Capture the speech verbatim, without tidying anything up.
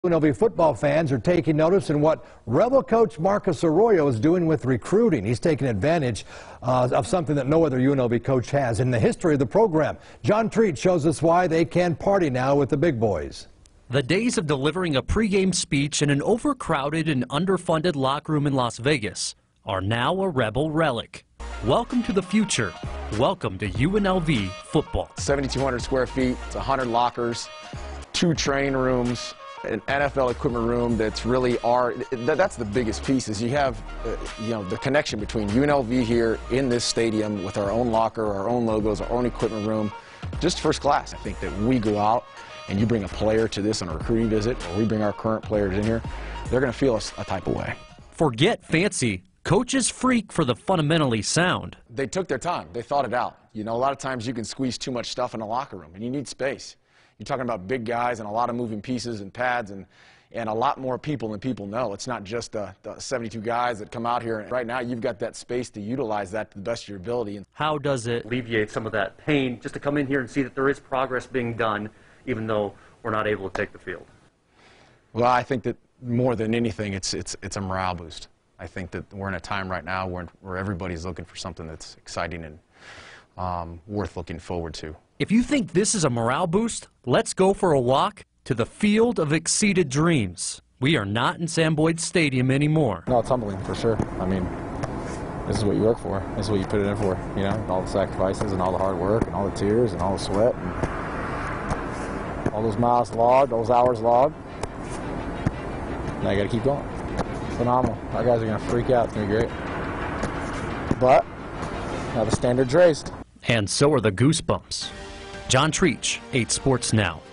U N L V football fans are taking notice in what Rebel coach Marcus Arroyo is doing with recruiting. He's taking advantage uh, of something that no other U N L V coach has in the history of the program. John Treat shows us why they can party now with the big boys. The days of delivering a pregame speech in an overcrowded and underfunded locker room in Las Vegas are now a Rebel relic. Welcome to the future. Welcome to U N L V football. seventy-two hundred square feet, it's one hundred lockers, two train rooms, an N F L equipment room that's really our, that's the biggest piece is you have, uh, you know, the connection between U N L V here in this stadium with our own locker, our own logos, our own equipment room, just first class. I think that we go out and you bring a player to this on a recruiting visit, or we bring our current players in here, they're going to feel us a type of way. Forget fancy. Coaches freak for the fundamentally sound. They took their time. They thought it out. You know, a lot of times you can squeeze too much stuff in a locker room, and you need space. You're talking about big guys and a lot of moving pieces and pads and, and a lot more people than people know. It's not just the, the seventy-two guys that come out here. And right now, you've got that space to utilize that to the best of your ability. How does it alleviate some of that pain just to come in here and see that there is progress being done, even though we're not able to take the field? Well, I think that more than anything, it's, it's, it's a morale boost. I think that we're in a time right now where, where everybody's looking for something that's exciting and um, worth looking forward to. If you think this is a morale boost, let's go for a walk to the field of exceeded dreams. We are not in Sam Boyd Stadium anymore. No, it's humbling for sure. I mean, this is what you work for. This is what you put it in for. You know, all the sacrifices and all the hard work and all the tears and all the sweat and all those miles logged, those hours logged. Now you got to keep going. Phenomenal. Our guys are going to freak out. It's going to be great. But now the standard's raised. And so are the goosebumps. John Treach, eight Sports Now.